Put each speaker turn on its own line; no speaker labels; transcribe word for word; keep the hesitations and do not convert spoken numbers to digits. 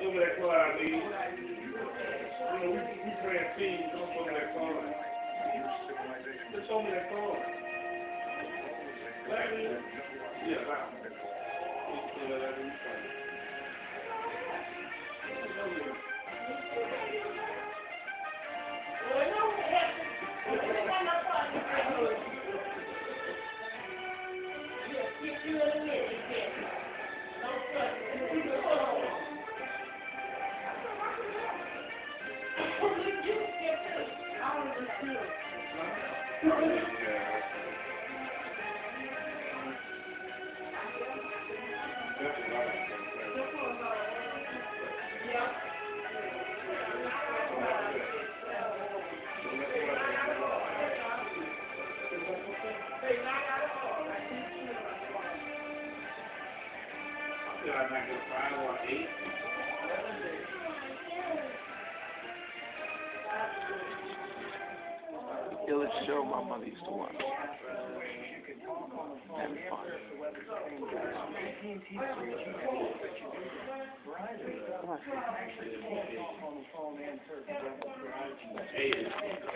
show me that card I need. You know, we, we playing teams. Don't show me that card. Just show me that card. Larry? Yeah, wow. Just let that be fun. I might go five or eight.
Illest show my mother used to watch. Having fun.
Eight.